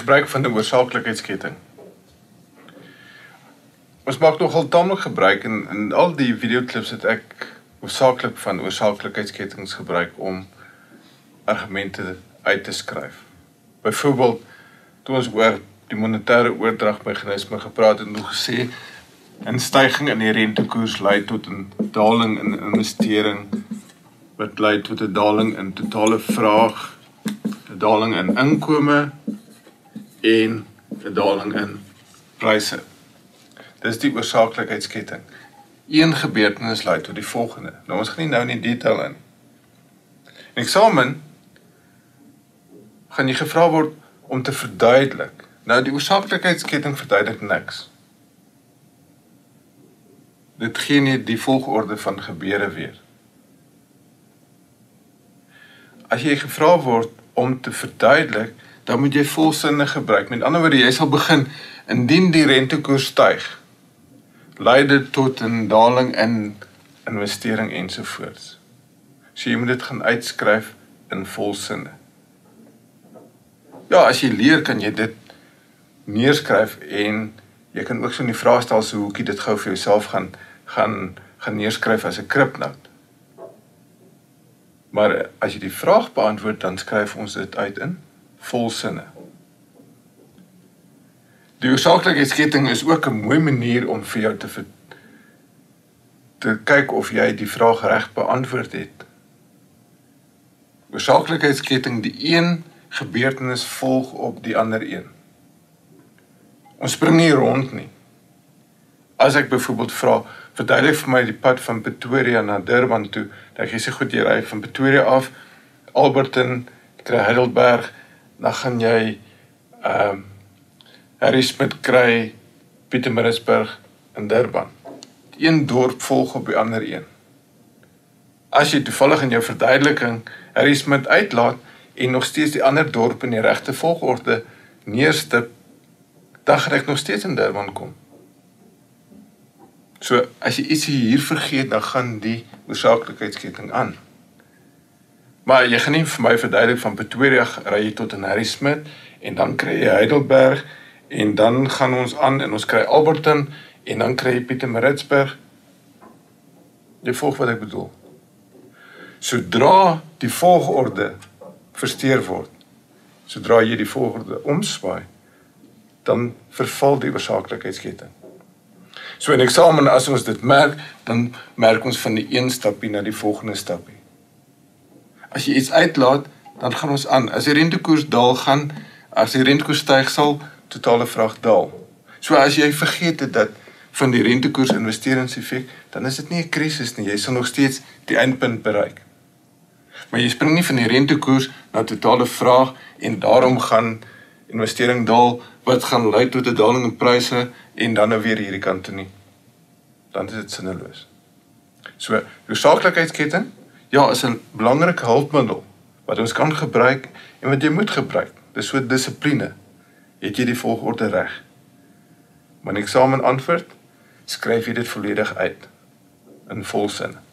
gebruik van 'n oorsakelikheidssketting. Ons maak nogal tamelik gebruik en in al die videoklips het ek hoofsaaklik van oorsakelikheidskettings gebruik om argumente uit te skryf. Byvoorbeeld, toe ons oor die monetêre oordragmeganisme gepraat het en gesê 'n styging in die rentekoers lei tot 'n daling in investering, wat lei tot 'n daling in totale vraag, 'n daling in inkome en 'n daling in pryse. Dis die oorsakelikheidssketting. Een gebeurtenis lei tot die volgende. Nou ons gaan nie nou in die detail in. In eksamen gaan jy gevra word om te verduidelik. Nou die oorsakelikheidssketting verduidelik niks. Dit gee nie die volgorde van gebeure weer. As jy gevra word om te verduidelik, dan moet jy volsinne gebruik. Met ander woorde, jy sal begin, indien die rentekoers styg, lei dit tot 'n daling in investering ensovoorts. So jy moet dit gaan uitskryf in volsinne. Ja, as jy leer, kan jy dit neerskryf en jy kan ook so in die vraestelsel hoekie dit gou vir jouself gaan neerskryf as 'n kripnout. Maar as jy die vraag beantwoord, dan skryf ons dit uit in volsinne. Die oorsakelikheidssketting is ook 'n mooi manier om vir jou te kyk of jy die vraag reg beantwoord het. Oorsakelikheidssketting, die een gebeurtenis volg op die ander een. Ons spring nie rond nie. As ek byvoorbeeld vra, verduidelik vir my die pad van Pretoria na Durban toe, dan jy sê goed, jy ry van Pretoria af, Alberton, kry Heidelberg, dan gaan jy Harry Smith kry Pietermaritzburg in Durban. Die een dorp volg op die ander een. As jy toevallig in jou verduideliking Harry Smith uitlaat en nog steeds die ander dorp in die regte volgorde neerstip, dan gaan ek nog steeds in Durban kom. So, as jy iets hier vergeet, dan gaan die oorsakelikheidssketting aan. Maar jy gaan nie vir my verduidelik van Pretoria ry jy tot in Harry Smith en dan kry jy Heidelberg en dan gaan ons aan en ons kry Alberton en dan kry jy Pietermaritzburg. Jy volg wat ek bedoel. Sodra die volgorde versteur word, sodra jy die volgorde omswaai, dan verval die oorsakelikheidssketting. So in eksamen, as ons dit merk, dan merk ons van die een stapie na die volgende stapie. As jy iets uitlaat, dan gaan ons aan. As die rentekoers daal gaan, as die rentekoers styg, sal totale vraag daal. So as jy vergeet het dat van die rentekoers investeringseffek, dan is dit nie 'n krisis nie, jy sal nog steeds die eindpunt bereik. Maar jy spring nie van die rentekoers na totale vraag en daarom gaan investering daal, wat gaan lei tot 'n daling in pryse en dan nou weer hierdie kant toe nie. Dan is dit sinneloos. So, oorsakelikheidssketting, ja, is 'n belangrike hulpmiddel wat ons kan gebruik en wat jy moet gebruik. Dis so dissipline. Het jy die volgorde reg? Maar in eksamen antwoord, skryf jy dit volledig uit in volsinne.